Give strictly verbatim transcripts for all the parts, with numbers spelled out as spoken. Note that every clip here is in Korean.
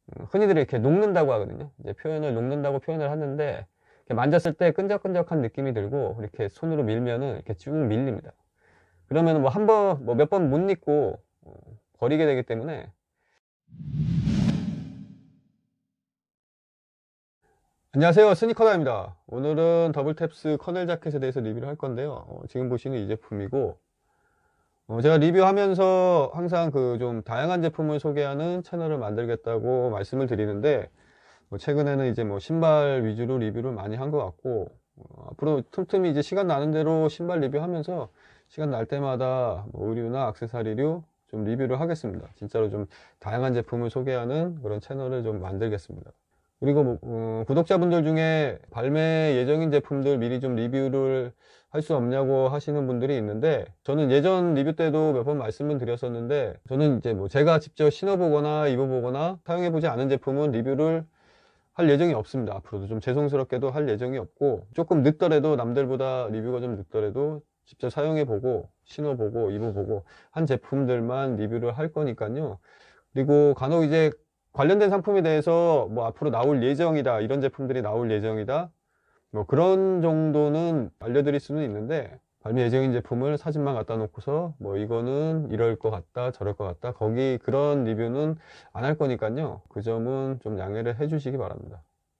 흔히들 이렇게 녹는다고 하거든요. 이제 표현을 녹는다고 표현을 하는데, 이렇게 만졌을 때 끈적끈적한 느낌이 들고, 이렇게 손으로 밀면은 이렇게 쭉 밀립니다. 그러면 뭐 한 번, 뭐 몇 번 못 입고 어, 버리게 되기 때문에. 안녕하세요, 스니커다입니다. 오늘은 더블탭스 커넬 자켓에 대해서 리뷰를 할 건데요. 어, 지금 보시는 이 제품이고, 어, 제가 리뷰하면서 항상 그 좀 다양한 제품을 소개하는 채널을 만들겠다고 말씀을 드리는데, 뭐 최근에는 이제 뭐 신발 위주로 리뷰를 많이 한 것 같고, 어, 앞으로 틈틈이 이제 시간 나는 대로 신발 리뷰하면서 시간 날 때마다 뭐 의류나 액세서리류 좀 리뷰를 하겠습니다. 진짜로 좀 다양한 제품을 소개하는 그런 채널을 좀 만들겠습니다. 그리고 뭐, 어, 구독자분들 중에 발매 예정인 제품들 미리 좀 리뷰를 할 수 없냐고 하시는 분들이 있는데, 저는 예전 리뷰 때도 몇 번 말씀을 드렸었는데, 저는 이제 뭐 제가 직접 신어보거나 입어보거나 사용해보지 않은 제품은 리뷰를 할 예정이 없습니다. 앞으로도 좀 죄송스럽게도 할 예정이 없고, 조금 늦더라도 남들보다 리뷰가 좀 늦더라도 직접 사용해보고 신어보고 입어보고 한 제품들만 리뷰를 할 거니까요. 그리고 간혹 이제 관련된 상품에 대해서 뭐 앞으로 나올 예정이다, 이런 제품들이 나올 예정이다, 뭐 그런 정도는 알려드릴 수는 있는데, 발매 예정인 제품을 사진만 갖다 놓고서 뭐 이거는 이럴 것 같다 저럴 것 같다, 거기 그런 리뷰는 안 할 거니까요. 그 점은 좀 양해를 해 주시기 바랍니다.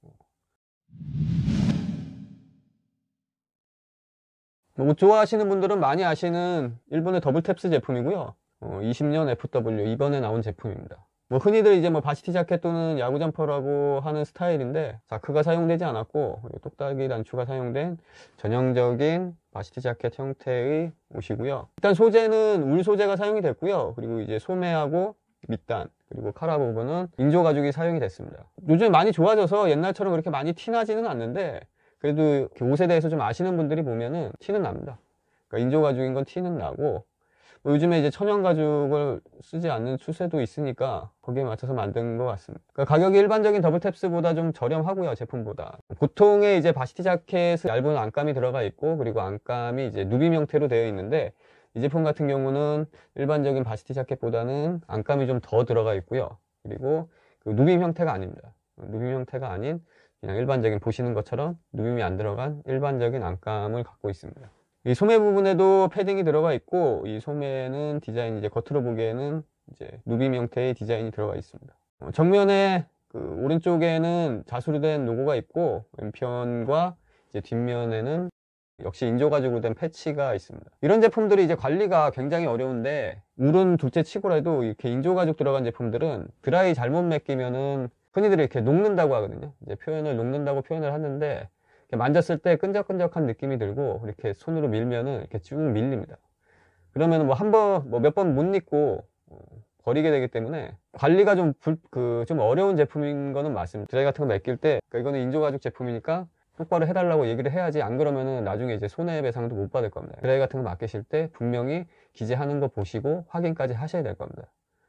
뭐 옷 좋아하시는 분들은 많이 아시는 일본의 더블탭스 제품이고요. 어, 이십 년 에프더블유 이번에 나온 제품입니다. 뭐 흔히들 이제 뭐 바시티 자켓 또는 야구 점퍼라고 하는 스타일인데, 자크가 사용되지 않았고 똑딱이 단추가 사용된 전형적인 바시티 자켓 형태의 옷이고요. 일단 소재는 울 소재가 사용이 됐고요. 그리고 이제 소매하고 밑단 그리고 카라 부분은 인조 가죽이 사용이 됐습니다. 요즘 많이 좋아져서 옛날처럼 그렇게 많이 티나지는 않는데, 그래도 옷에 대해서 좀 아시는 분들이 보면은 티는 납니다. 그러니까 인조 가죽인 건 티는 나고, 뭐 요즘에 이제 천연 가죽을 쓰지 않는 추세도 있으니까 거기에 맞춰서 만든 것 같습니다. 그러니까 가격이 일반적인 더블탭스보다 좀 저렴하고요, 제품보다. 보통의 이제 바시티 자켓은 얇은 안감이 들어가 있고, 그리고 안감이 이제 누빔 형태로 되어 있는데, 이 제품 같은 경우는 일반적인 바시티 자켓보다는 안감이 좀 더 들어가 있고요. 그리고 그 누빔 형태가 아닙니다. 누빔 형태가 아닌 그냥 일반적인, 보시는 것처럼 누빔이 안 들어간 일반적인 안감을 갖고 있습니다. 이 소매 부분에도 패딩이 들어가 있고, 이 소매는 디자인이 이제 겉으로 보기에는 이제 누빔 형태의 디자인이 들어가 있습니다. 어, 정면에 그 오른쪽에는 자수로 된 로고가 있고, 왼편과 이제 뒷면에는 역시 인조 가죽으로 된 패치가 있습니다. 이런 제품들이 이제 관리가 굉장히 어려운데, 울은 둘째 치고라도 이렇게 인조 가죽 들어간 제품들은 드라이 잘못 맡기면은 흔히들 이렇게 녹는다고 하거든요. 이제 표현을 녹는다고 표현을 하는데, 만졌을 때 끈적끈적한 느낌이 들고, 이렇게 손으로 밀면은 이렇게 쭉 밀립니다. 그러면 뭐 한 번, 뭐 몇 번 못 입고 어, 버리게 되기 때문에 관리가 좀 불, 그, 좀 어려운 제품인 거는 맞습니다. 드라이 같은 거 맡길 때, 그러니까 이거는 인조 가죽 제품이니까 똑바로 해달라고 얘기를 해야지, 안 그러면은 나중에 이제 손해배상도 못 받을 겁니다. 드라이 같은 거 맡기실 때 분명히 기재하는 거 보시고 확인까지 하셔야 될 겁니다.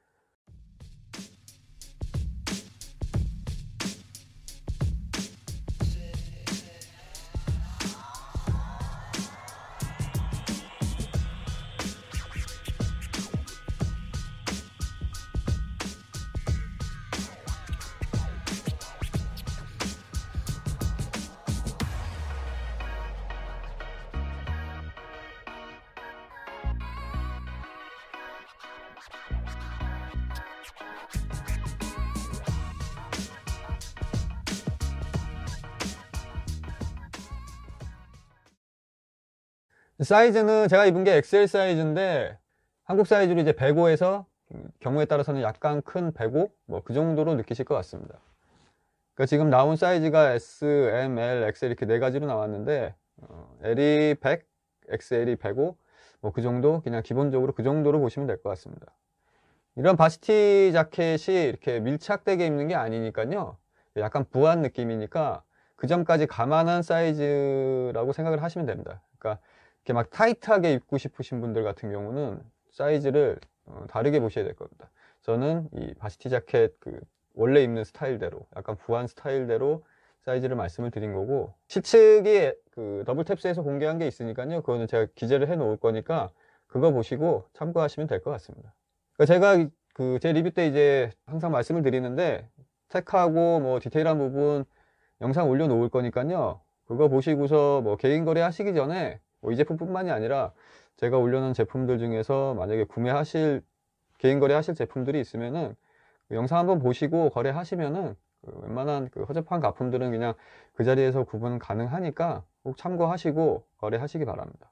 사이즈는 제가 입은 게 엑스엘 사이즈인데, 한국 사이즈로 이제 백오에서 경우에 따라서는 약간 큰 백오, 뭐 그 정도로 느끼실 것 같습니다. 그러니까 지금 나온 사이즈가 S, M, L, 엑스엘 이렇게 네 가지로 나왔는데, 어, L이 백, 엑스엘이 백오, 뭐 그 정도, 그냥 기본적으로 그 정도로 보시면 될 것 같습니다. 이런 바시티 자켓이 이렇게 밀착되게 입는 게 아니니까요, 약간 부한 느낌이니까 그 점까지 감안한 사이즈라고 생각을 하시면 됩니다. 그러니까 이렇게 막 타이트하게 입고 싶으신 분들 같은 경우는 사이즈를 어, 다르게 보셔야 될 겁니다. 저는 이 바시티 자켓 그 원래 입는 스타일대로, 약간 부한 스타일대로 사이즈를 말씀을 드린 거고, 실측이 그 더블탭스에서 공개한 게 있으니까요, 그거는 제가 기재를 해 놓을 거니까 그거 보시고 참고하시면 될 것 같습니다. 그러니까 제가 그 제 리뷰 때 이제 항상 말씀을 드리는데, 스펙하고 뭐 디테일한 부분 영상 올려 놓을 거니까요. 그거 보시고서 뭐 개인 거래 하시기 전에 뭐 이 제품뿐만이 아니라 제가 올려놓은 제품들 중에서 만약에 구매하실 개인 거래 하실 제품들이 있으면은 그 영상 한번 보시고 거래하시면은 그 웬만한 그 허접한 가품들은 그냥 그 자리에서 구분 가능하니까 꼭 참고하시고 거래하시기 바랍니다.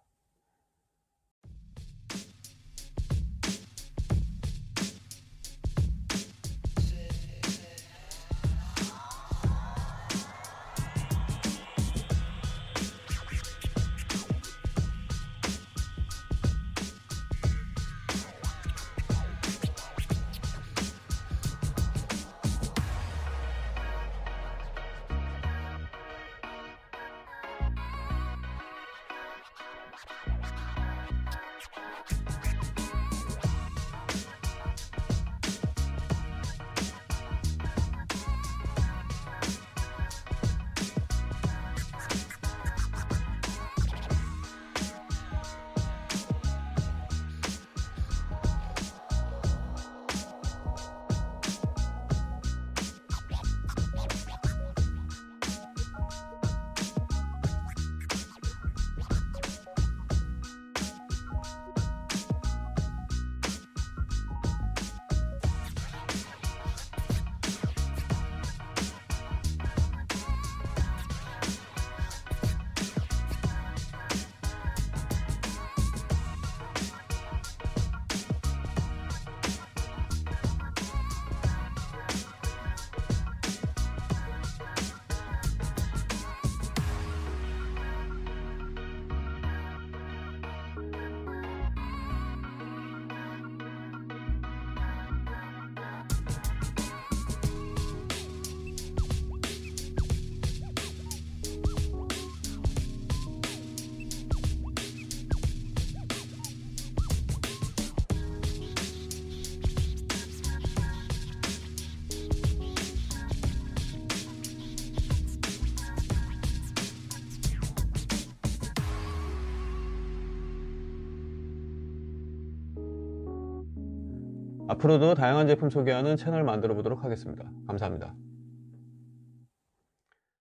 앞으로도 다양한 제품 소개하는 채널 만들어 보도록 하겠습니다. 감사합니다.